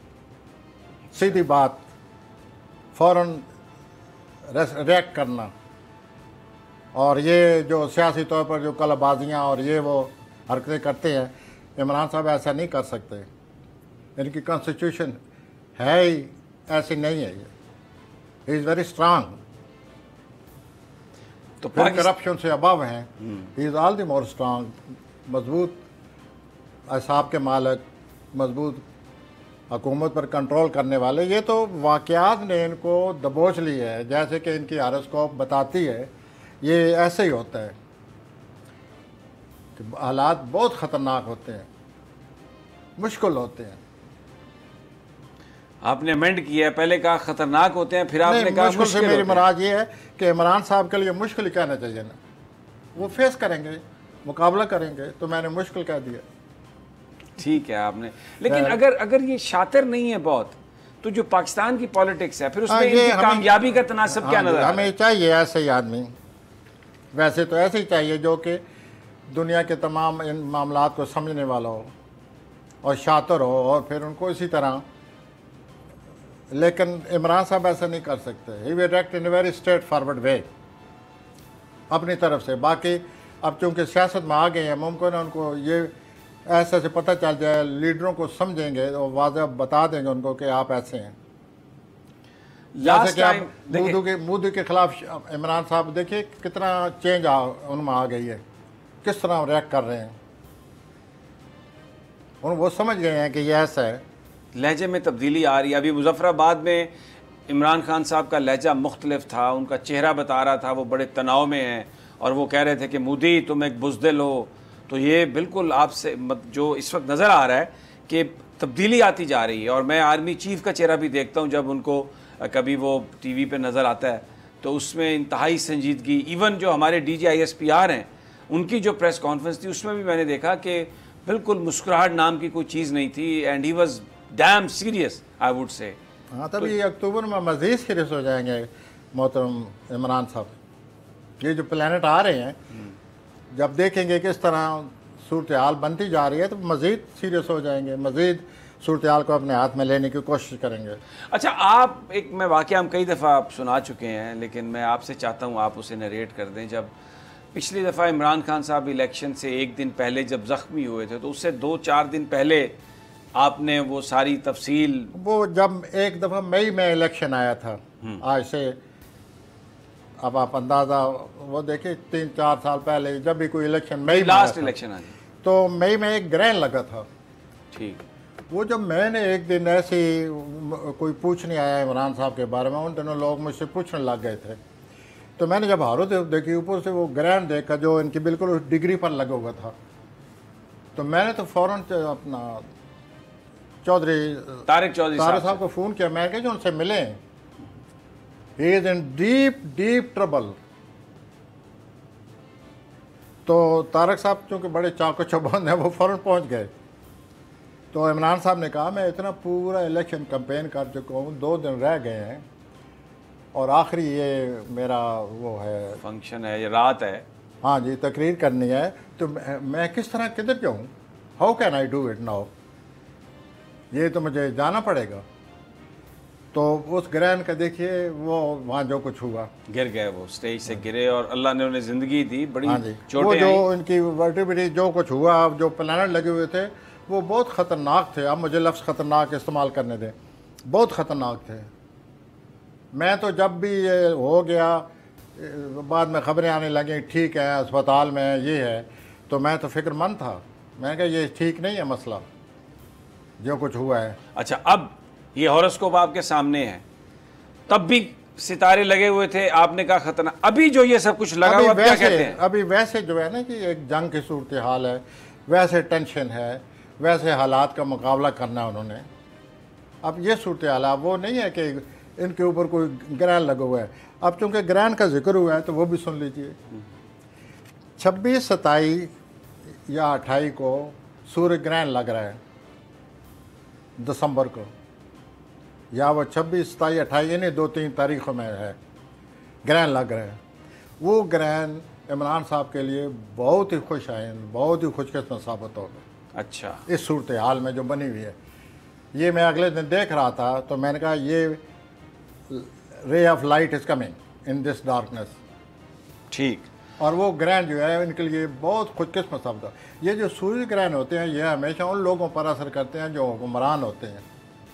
सीधी बात, फ़ौरन रिएक्ट करना। और ये जो सियासी तौर पर जो कलाबाजियाँ और ये वो हरकतें करते हैं, इमरान साहब ऐसा नहीं कर सकते। इनकी कॉन्स्टिट्यूशन है ही ऐसी नहीं है। ये ही इज़ वेरी स्ट्रांग, तो फिर करप्शन से अबव हैं। He is all the more strong, मजबूत असाब के मालिक, मजबूत हुकूमत पर कंट्रोल करने वाले। ये तो वाक़यात ने इनको दबोच ली है, जैसे कि इनकी हारोस्कोप बताती है। ये ऐसे ही होता है कि हालात बहुत ख़तरनाक होते हैं, मुश्किल होते हैं। आपने अमेंड किया है, पहले कहा खतरनाक होते हैं, फिर आपने कहा मुश्किल से मुश्किल मेरी होते हैं। मुराद ये है कि इमरान साहब के लिए मुश्किल कहना चाहिए ना, वो फेस करेंगे, मुकाबला करेंगे, तो मैंने मुश्किल कह दिया। ठीक है आपने, लेकिन अगर ये शातिर नहीं है बहुत, तो जो पाकिस्तान की पॉलिटिक्स है फिर उसमें इनकी कामयाबी का तनासब क्या नजर आता है? हमें चाहिए ऐसे ही आदमी। वैसे तो ऐसे ही चाहिए जो कि दुनिया के तमाम इन मामलात को समझने वाला हो और शातिर हो, और फिर उनको इसी तरह। लेकिन इमरान साहब ऐसा नहीं कर सकते। He will act in a very straightforward way अपनी तरफ से। बाकी अब चूँकि सियासत में आ गए हैं, मुमकिन है उनको ये ऐसे से पता चल जाए, लीडरों को समझेंगे और वाज़ह बता देंगे उनको कि आप ऐसे हैं। जैसे कि आप मोदी के खिलाफ इमरान साहब देखिए कितना चेंज उनमें आ गई है, किस तरह रिएक्ट कर रहे हैं। वो समझ गए हैं कि ये ऐसा है, लहजे में तब्दीली आ रही है। अभी मुजफ्फराबाद में इमरान खान साहब का लहजा मुख्तलिफ था, उनका चेहरा बता रहा था वो बड़े तनाव में हैं और वो कह रहे थे कि मोदी तुम एक बुज़दिल हो। तो ये बिल्कुल आपसे जो इस वक्त नज़र आ रहा है कि तब्दीली आती जा रही है। और मैं आर्मी चीफ़ का चेहरा भी देखता हूँ जब उनको कभी वो टीवी पे नज़र आता है, तो उसमें इंतहाई संजीदगी। इवन जो हमारे DGISPR हैं, उनकी जो प्रेस कॉन्फ्रेंस थी उसमें भी मैंने देखा कि बिल्कुल मुस्कुराहट नाम की कोई चीज़ नहीं थी, and he was damn serious I would say. हाँ, तब ये अक्टूबर में मज़ीद सीरियस हो जाएंगे मोहतरम इमरान साहब। ये जो प्लानट आ रहे हैं, जब देखेंगे किस तरह सूरत हाल बनती जा रही है, तो मज़ीद सीरियस हो जाएंगे, मज़ीद सूरत हाल को अपने हाथ में लेने की कोशिश करेंगे। अच्छा, आप एक मैं वाक़या हम कई दफ़ा आप सुना चुके हैं, लेकिन मैं आपसे चाहता हूँ आप उसे नरेट कर दें। जब पिछली दफ़ा इमरान खान साहब इलेक्शन से एक दिन पहले जब ज़ख्मी हुए थे, तो उससे 2-4 दिन पहले आपने वो सारी तफसील, वो जब एक दफ़ा मई में इलेक्शन आया था, आज से अब आप अंदाज़ा वो देखिए 3-4 साल पहले जब भी कोई इलेक्शन मई में लास्ट आया था, इलेक्शन आ तो मई में एक ग्रहण लगा था। ठीक। वो जब मैंने एक दिन ऐसे ही कोई पूछने आया इमरान साहब के बारे में, उन दिनों लोग मुझसे पूछने लग गए थे, तो मैंने जब हारों देखी ऊपर से वो ग्रहण देखा जो इनकी बिल्कुल उस डिग्री पर लगा हुआ था, तो मैंने तो फ़ौरन अपना तारिक चौधरी साहब को फ़ोन किया। मैं कहा जो उनसे मिले, he is in deep deep trouble. तो तारक साहब चूँकि बड़े चाको चौबंद हैं, वो फ़ौरन पहुँच गए। तो इमरान साहब ने कहा मैं इतना पूरा इलेक्शन कैंपेन कर चुका हूँ, 2 दिन रह गए हैं और आखिरी ये मेरा वो है फंक्शन है, ये रात है, हाँ जी, तकरीर करनी है, तो मैं किस तरह किधर जाऊँ, how can I do it now, ये तो मुझे जाना पड़ेगा। तो उस ग्रहण का देखिए वो वहाँ जो कुछ हुआ, गिर गए, वो स्टेज से गिरे और अल्लाह ने उन्हें ज़िंदगी दी, बड़ी हाँ जी, चोटें वो जो आई। इनकी वर्टिब्रिटी जो कुछ हुआ, जो प्लैनेट लगे हुए थे वो बहुत ख़तरनाक थे। अब मुझे लफ्ज़ ख़तरनाक इस्तेमाल करने दें, बहुत ख़तरनाक थे। मैं तो जब भी ये हो गया, बाद में ख़बरें आने लगी ठीक है अस्पताल में ये है, तो मैं तो फ़िक्रमंद था। मैंने कहा ये ठीक नहीं है मसला जो कुछ हुआ है। अच्छा, अब ये हॉरोस्कोप आपके सामने है, तब भी सितारे लगे हुए थे, आपने कहा खतरनाक, अभी जो ये सब कुछ लगा हुआ, क्या कहते हैं? अभी वैसे जो है ना कि एक जंग की सूरत हाल है, वैसे टेंशन है, वैसे हालात का मुकाबला करना है उन्होंने। अब ये सूरत हाल है, वो नहीं है कि इनके ऊपर कोई ग्रहण लगा हुआ है। अब चूँकि ग्रहण का जिक्र हुआ है तो वो भी सुन लीजिए। 26, 27 या 28 को सूर्य ग्रहण लग रहा है दिसंबर को, या वो 26, 27, 28 इन्हीं 2-3 तारीखों में है ग्रहण लग रहा है। वो ग्रहण इमरान साहब के लिए बहुत ही खुश आइन, बहुत ही खुशकिस्मत साबित होगा। अच्छा, इस सूरत हाल में जो बनी हुई है, ये मैं अगले दिन देख रहा था तो मैंने कहा ये ray of light is coming in this darkness. ठीक। और वो ग्रहण जो है इनके लिए बहुत खुशकिस्मत साबित होगा। ये जो सूर्य ग्रहण होते हैं ये हमेशा उन लोगों पर असर करते हैं जो हुक्मरान होते हैं।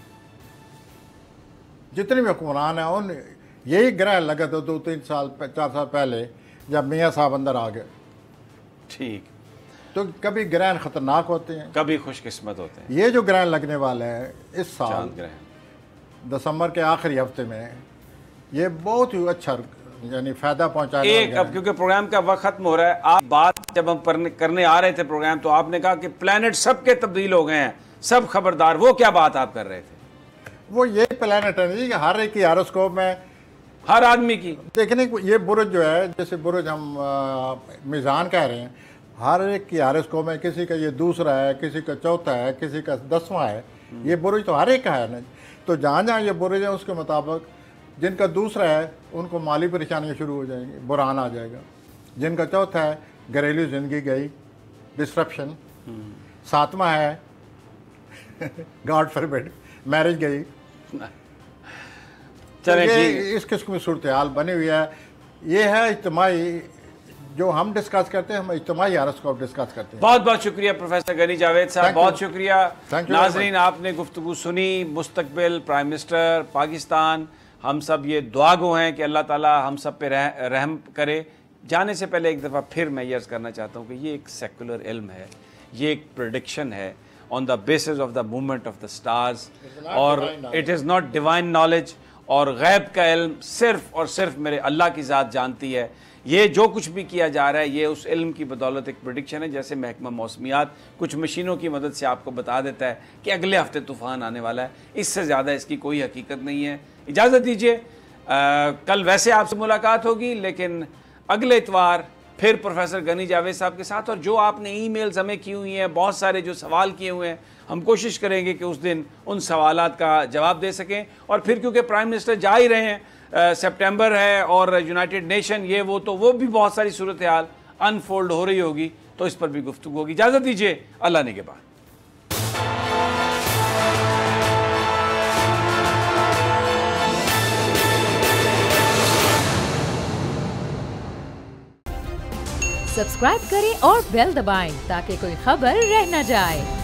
जितने भी हुक्मरान हैं उन यही ग्रहण लगा था 2-3 साल 4 साल पहले जब मियाँ साहब अंदर आ गए। ठीक। तो कभी ग्रहण ख़तरनाक होते हैं, कभी खुशकिस्मत होते हैं। ये जो ग्रहण लगने वाला है इस साल चांद ग्रहण दिसंबर के आखिरी हफ्ते में, ये बहुत ही अच्छा यानी फ़ायदा पहुँचाएगा। एक, अब क्योंकि प्रोग्राम का वक्त खत्म हो रहा है, आप बात जब हम करने आ रहे थे प्रोग्राम, तो आपने कहा कि प्लैनेट सबके तब्दील हो गए हैं, सब खबरदार, वो क्या बात आप कर रहे थे? वो ये प्लैनेट है नहीं कि हर एक की हॉरोस्कोप में हर आदमी की देखने को, ये बुरुज जो है जैसे बुरुज हम मीज़ान कह रहे हैं, हर एक की हॉरोस्कोप में किसी का ये दूसरा है, किसी का चौथा है, किसी का 10वां है। ये बुरुज तो हर एक का है ना। तो जहाँ जहाँ ये बुरुज है उसके मुताबिक जिनका दूसरा है उनको माली परेशानियाँ शुरू हो जाएंगी, बुरान आ जाएगा। जिनका चौथा है घरेलू ज़िंदगी गई, डिस्ट्रप्शन। 7वां है गॉड फॉरबिड मैरिज गई। चले तो ठीक। इस किस्म की सूरत हाल बनी हुई है। ये है इज्तिमाई जो हम डिस्कस करते हैं, हम इज्तिमाई हॉरोस्कोप डिस्कस करते हैं। बहुत बहुत शुक्रिया प्रोफेसर गनी जावेद साहब, बहुत शुक्रिया। Thank you नाजरीन, आपने गुफ्तगू सुनी। मुस्तकबिल प्राइम मिनिस्टर पाकिस्तान, हम सब ये दुआगो हैं कि अल्लाह ताला हम सब पे रहम करे। जाने से पहले एक दफ़ा फिर मैं ये अर्ज़ करना चाहता हूँ कि ये एक सेकुलर इल्म है, ये एक प्रेडिक्शन है on the basis of the movement of the stars, और it is not divine knowledge. और गैब का इल्म सिर्फ़ और सिर्फ मेरे अल्लाह की ज़ात जानती है। ये जो कुछ भी किया जा रहा है ये उस इल्म की बदौलत एक प्रेडिक्शन है। जैसे महकमा मौसमियात कुछ मशीनों की मदद से आपको बता देता है कि अगले हफ्ते तूफ़ान आने वाला है, इससे ज़्यादा इसकी कोई हकीकत नहीं है। इजाज़त दीजिए, कल वैसे आपसे मुलाकात होगी, लेकिन अगले इतवार फिर प्रोफेसर गनी जावेद साहब के साथ। और जो आपने ईमेल्स हमें की हुई हैं, बहुत सारे जो सवाल किए हुए हैं, हम कोशिश करेंगे कि उस दिन उन सवालात का जवाब दे सकें। और फिर क्योंकि प्राइम मिनिस्टर जा ही रहे हैं, सितंबर है और यूनाइटेड नेशन ये वो, तो वो भी बहुत सारी सूरत हाल अनफोल्ड हो रही होगी, तो इस पर भी गुफ्तगू होगी। इजाज़त दीजिए, अल्लाह ने के बाद। सब्सक्राइब करें और बेल दबाएं ताकि कोई खबर रह न जाए।